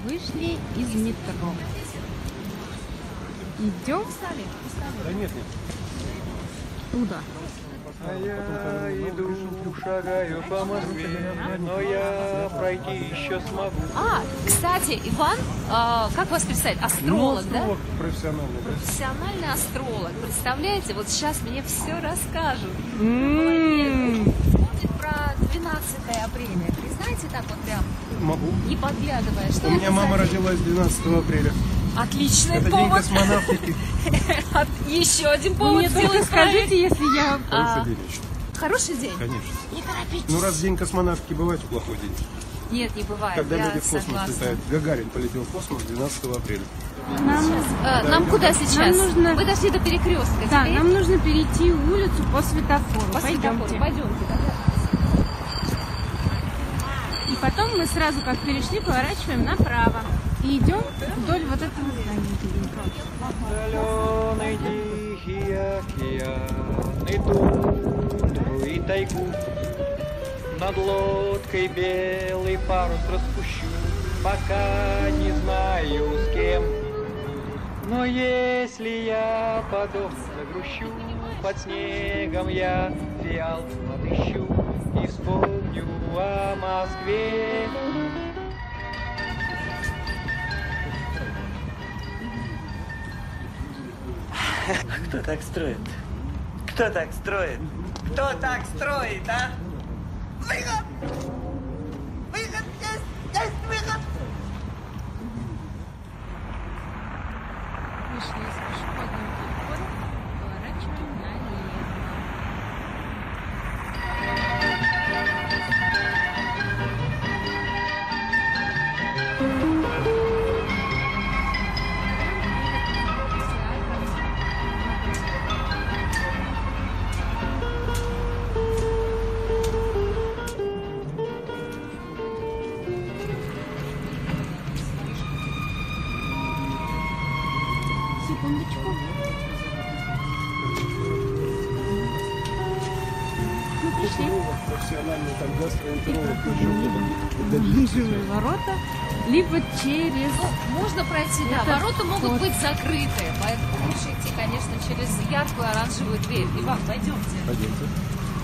вышли из метро. Идем? Да нет. Туда. А я иду, шагаю по Москве, но я пройти еще смогу. Кстати, Иван, как вас представить? Астролог, да? Профессиональный. Профессиональный астролог. Представляете, вот сейчас мне все расскажут. Вспомнит про 12 апреля. Вы знаете так вот прям? Могу. Не подглядывая. Что У меня мама родилась 12 апреля. Отличный Это повод. день космонавтики. Еще один повод. Мне только скажите, если я... Хороший день. Хороший день? Конечно. Не торопитесь. Ну раз день космонавтики, бывает плохой день. Нет, не бывает. Когда я люди в космос согласна. летают. Гагарин полетел в космос 12 апреля. Нам куда сейчас? Нам нужно... Мы дошли до перекрестка. Да, Теперь нам нужно перейти улицу по светофору. по светофору. Пойдемте. Да. И потом мы сразу, как перешли, поворачиваем направо. И идем вдоль вот этого здания. Зеленый тихий океан, и тундру, и тайгу. Над лодкой белый парус распущу, пока не знаю с кем. Но если я подохну, загрущу, под снегом я фиал отыщу и вспомню о Москве. Кто так строит? Кто так строит? Кто так строит, а? Выход! Выход! Есть выход! Вышли из пешеходного перехода, поворачиваем налево. Секундочку. Мы пришли. Профессиональный там гастроэнтеролог. Оранжевые ворота, либо через... Можно пройти, да. Это Ворота могут вот. быть закрыты, поэтому лучше идти, конечно, через яркую оранжевую дверь. Иван, пойдемте. Пойдемте.